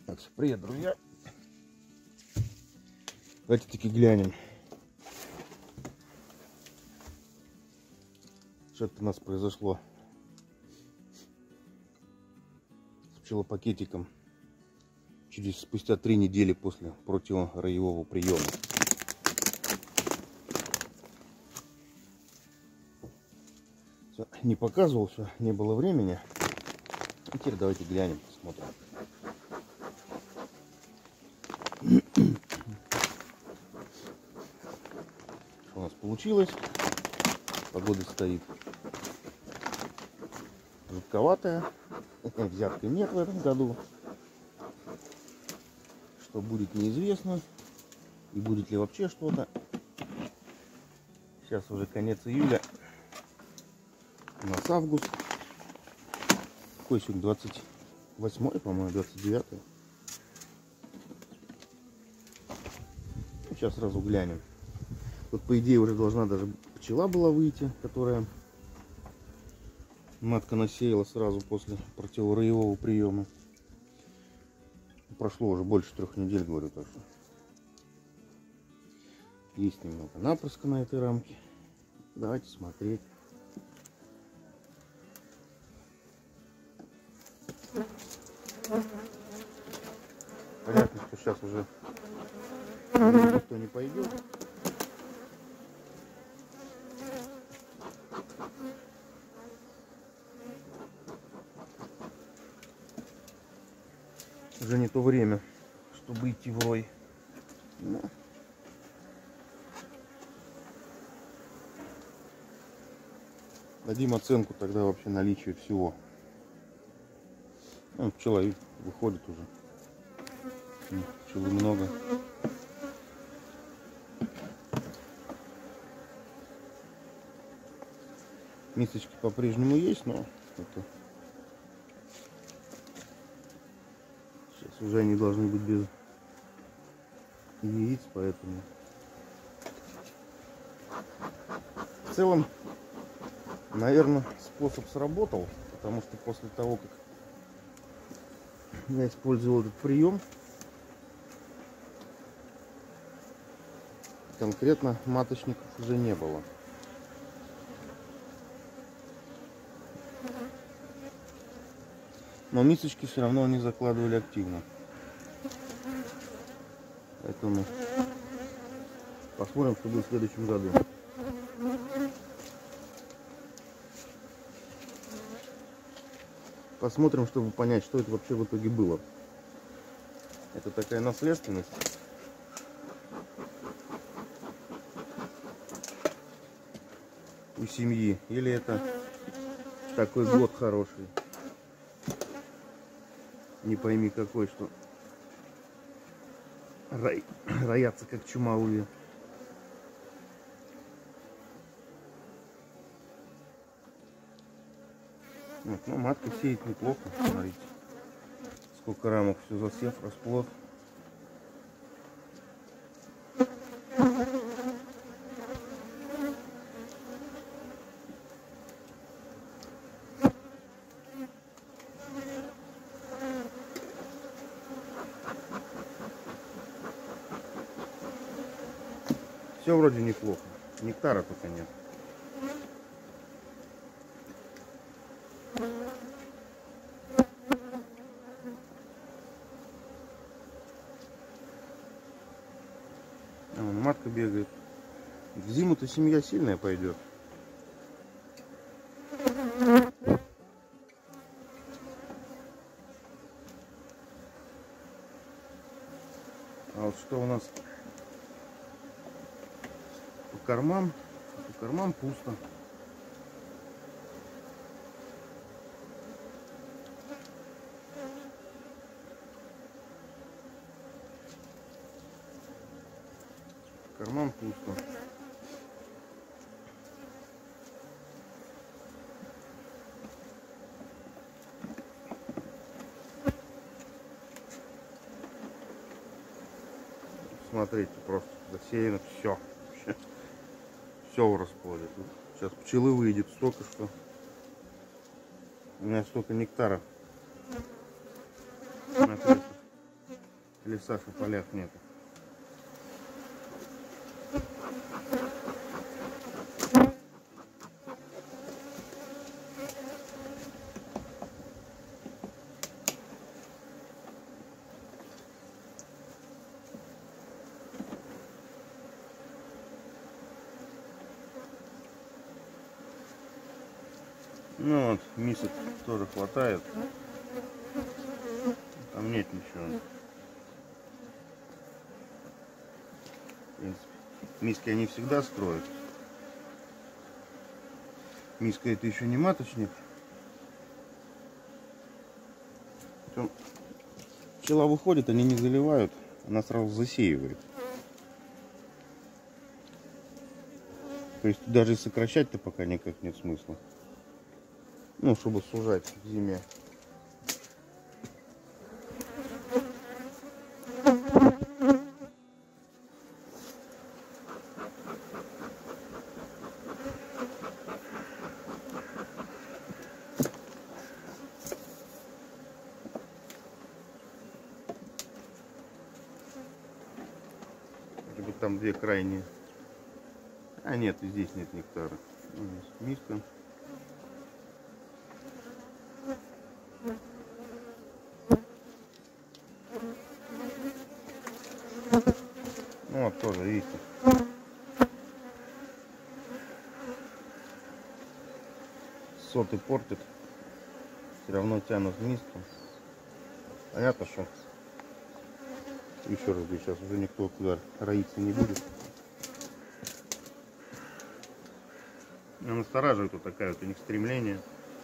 Так, привет, друзья. Давайте таки глянем, что это у нас произошло с пчелопакетиком спустя 3 недели после противороевого приема. Все, не показывал, все, не было времени. И теперь давайте глянем, посмотрим. Что у нас получилось? Погода стоит жутковатая. Взятки нет в этом году. Что будет, неизвестно. И будет ли вообще что-то. Сейчас уже конец июля. У нас август. Какой сегодня? 28, по-моему, 29. Сейчас сразу глянем. Тут, по идее, уже должна даже пчела была выйти, которая матка насеяла сразу после противороевого приема. Прошло уже больше 3 недель, говорю, так что есть немного напрыска на этой рамке. Давайте смотреть. Понятно, что сейчас уже никто не пойдет. Уже не то время, чтобы идти в рой. Но дадим оценку тогда вообще наличию всего. Пчела выходит уже. Пчелы много. Мисочки по-прежнему есть, но это... сейчас уже они должны быть без яиц, поэтому в целом, наверное, способ сработал, потому что после того, как я использовал этот прием, конкретно маточников уже не было. Но мисочки все равно они закладывали активно. Поэтому посмотрим, что будет в следующем году. Посмотрим, чтобы понять, что это вообще в итоге было. Это такая наследственность. У семьи. Или это такой год хороший. Не пойми какой, что роятся как чумовые. Вот, ну, матка сеет неплохо, смотрите. Сколько рамок, все засев, расплод. Все вроде неплохо. Нектара только нет. Матка бегает. В зиму-то семья сильная пойдет. А вот что у нас по кормам? По кормам пусто. По кормам пусто. Смотрите, просто засеяно все. Все в расплоде. Сейчас пчелы выйдет столько, что у меня столько нектара. Смотрите. В лесах и полях нет. Ну вот, мисок тоже хватает. Там нет ничего. В принципе, миски они всегда строят. Миска это еще не маточник. Пчела выходит, они не заливают, она сразу засеивает. То есть даже сокращать-то пока никак нет смысла. Ну, чтобы сужать в зиме. Там две крайние. А нет, и здесь нет нектара. Здесь миска. Ну вот тоже, видите. Соты портят. Все равно тянут в миску. Понятно, что еще раз говорю, сейчас уже никто туда роиться не будет. Но настораживает вот такая вот у них стремление.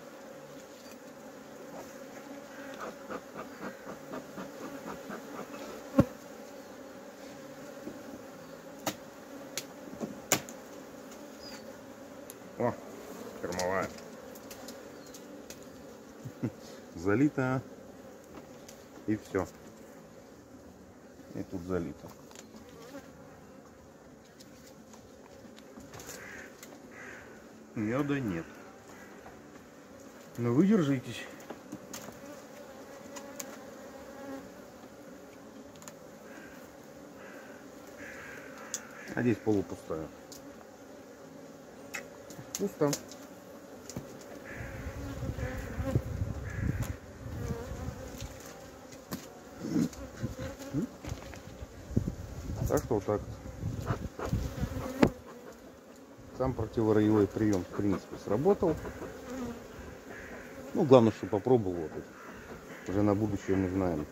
О, кормовая. Залито. И все. И тут залито. Меда нет. Но вы держитесь. А здесь полупустая. Пусто. Так что вот так. Сам противороевой прием, в принципе, сработал. Ну, главное, что попробовал. Вот. Уже на будущее мы знаем,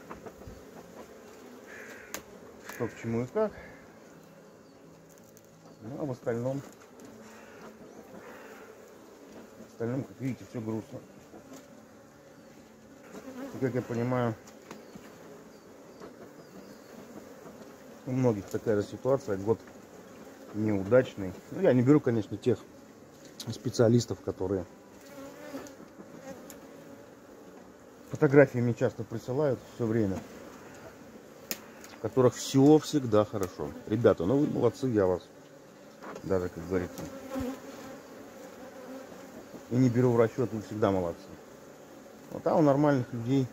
что к чему и как. Ну, а в остальном, как видите, все грустно. И, как я понимаю, у многих такая же ситуация, год неудачный. Ну, я не беру, конечно, тех специалистов, которые фотографии мне часто присылают все время, в которых все всегда хорошо. Ребята, ну вы молодцы, я вас даже, как говорится, и не беру в расчет, вы всегда молодцы. Вот, а у нормальных людей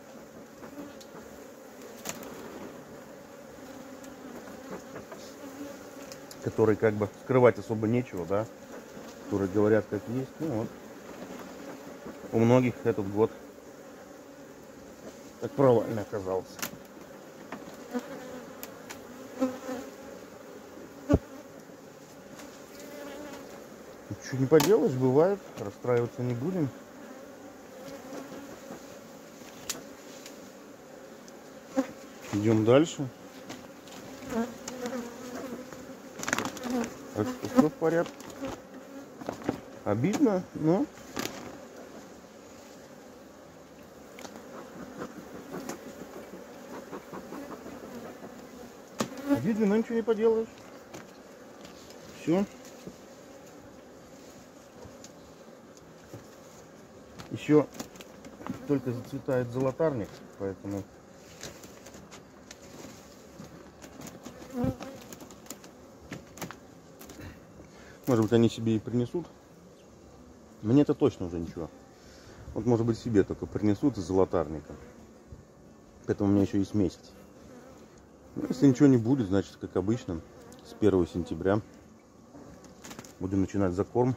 которые как бы скрывать особо нечего, да, которые говорят как есть. Ну вот, у многих этот год так провально оказался. Ничего не поделаешь, бывает, расстраиваться не будем. Идем дальше. Так что все в порядке. Обидно, но обидно, но ничего не поделаешь. Все. Еще только зацветает золотарник, поэтому может быть, они себе и принесут. Мне это точно уже ничего. Вот, может быть, себе только принесут из золотарника. Поэтому у меня еще есть месяц. Ну, если ничего не будет, значит, как обычно, с 1 сентября будем начинать закорм.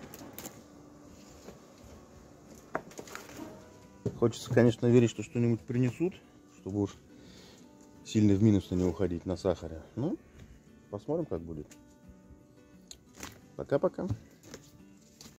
Хочется, конечно, верить, что что-нибудь принесут, чтобы уж сильно в минус не уходить на сахаре. Ну, посмотрим, как будет. Пока-пока.